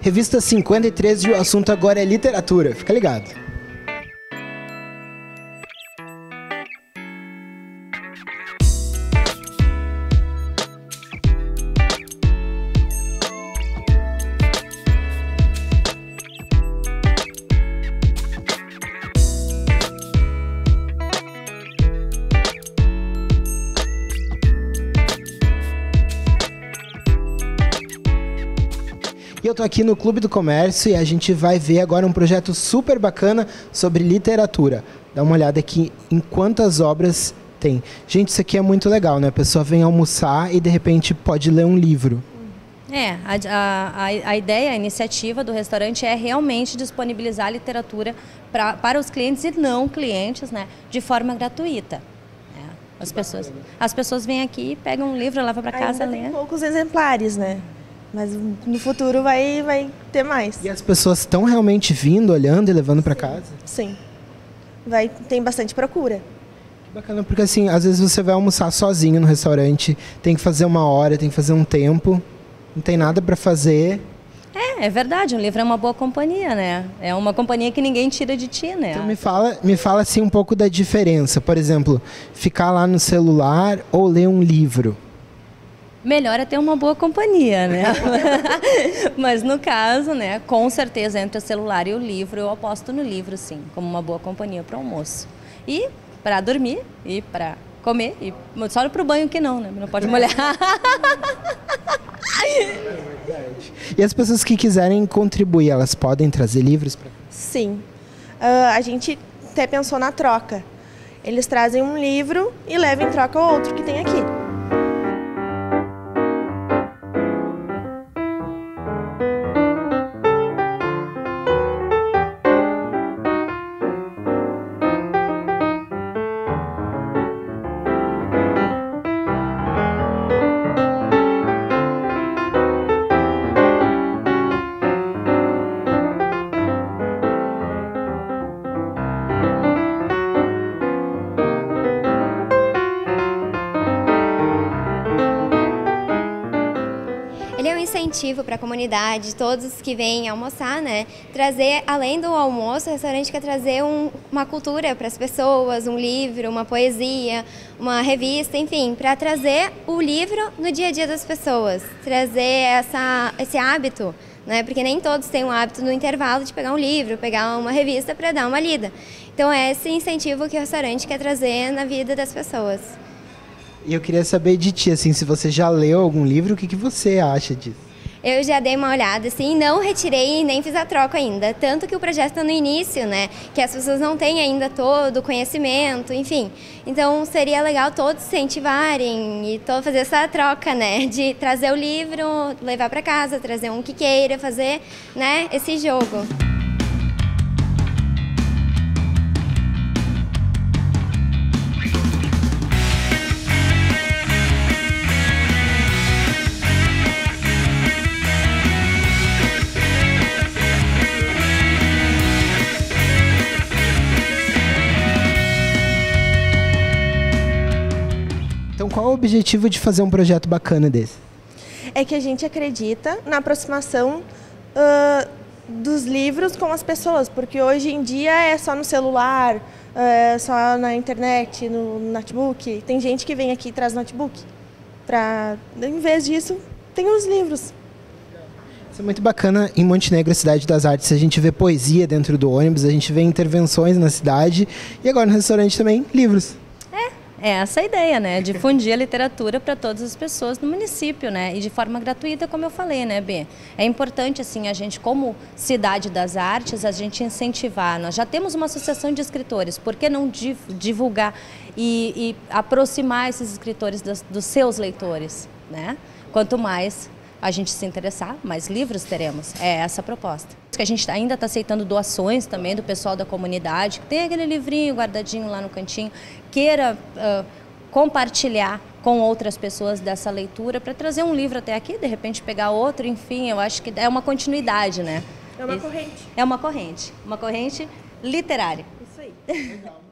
Revista 53 e o assunto agora é literatura. Fica ligado. E eu tô aqui no Clube do Comércio e a gente vai ver agora um projeto super bacana sobre literatura. Dá uma olhada aqui em quantas obras tem. Gente, isso aqui é muito legal, né? A pessoa vem almoçar e de repente pode ler um livro. A ideia, a iniciativa do restaurante é realmente disponibilizar literatura para os clientes e não clientes, né, de forma gratuita. As pessoas vêm aqui, pegam um livro, levam para casa, ainda tem lê. poucos exemplares, né? Mas no futuro vai ter mais. E as pessoas estão realmente vindo, olhando e levando para casa? Sim. Tem bastante procura. Que bacana, porque assim, às vezes você vai almoçar sozinho no restaurante, tem que fazer uma hora, tem que fazer um tempo, não tem nada para fazer. É verdade, um livro é uma boa companhia, né? É uma companhia que ninguém tira de ti, né? Então me fala assim um pouco da diferença. Por exemplo, ficar lá no celular ou ler um livro. Melhor é ter uma boa companhia, né? Mas no caso, né, com certeza entre o celular e o livro, eu aposto no livro, sim, como uma boa companhia para o almoço. E para dormir, e para comer, e só para o banho que não, né? Não pode molhar. E as pessoas que quiserem contribuir, elas podem trazer livros para cá? Sim. A gente até pensou na troca. Eles trazem um livro e levam em troca o outro que tem aqui. Ele é um incentivo para a comunidade, todos que vêm almoçar, né? Trazer, além do almoço, o restaurante quer trazer uma cultura para as pessoas, um livro, uma poesia, uma revista, enfim, para trazer o livro no dia a dia das pessoas, trazer esse hábito, né? Porque nem todos têm o hábito no intervalo de pegar um livro, pegar uma revista para dar uma lida. Então é esse incentivo que o restaurante quer trazer na vida das pessoas. E eu queria saber de ti, assim, se você já leu algum livro, o que você acha disso? Eu já dei uma olhada, assim, não retirei e nem fiz a troca ainda. Tanto que o projeto está no início, né? Que as pessoas não têm ainda todo o conhecimento, enfim. Então seria legal todos incentivarem e fazer essa troca, né? De trazer o livro, levar para casa, trazer um que queira, fazer, né, esse jogo. Então, qual é o objetivo de fazer um projeto bacana desse? É que a gente acredita na aproximação dos livros com as pessoas, porque hoje em dia é só no celular, só na internet, no notebook. Tem gente que vem aqui e traz notebook. Em vez disso, tem os livros. Isso é muito bacana. Em Montenegro, a cidade das artes, a gente vê poesia dentro do ônibus, a gente vê intervenções na cidade e agora no restaurante também, livros. É essa a ideia, né? Difundir a literatura para todas as pessoas do município, né? E de forma gratuita, como eu falei, né, Bê? É importante, assim, a gente, como cidade das artes, a gente incentivar. Nós já temos uma associação de escritores, por que não divulgar e aproximar esses escritores dos seus leitores, né? Quanto mais a gente se interessar, mais livros teremos. É essa a proposta. Que a gente ainda está aceitando doações também do pessoal da comunidade, que tem aquele livrinho guardadinho lá no cantinho, queira compartilhar com outras pessoas dessa leitura para trazer um livro até aqui, de repente pegar outro, enfim, eu acho que é uma continuidade, né? É uma corrente. É uma corrente literária. Isso aí. Legal.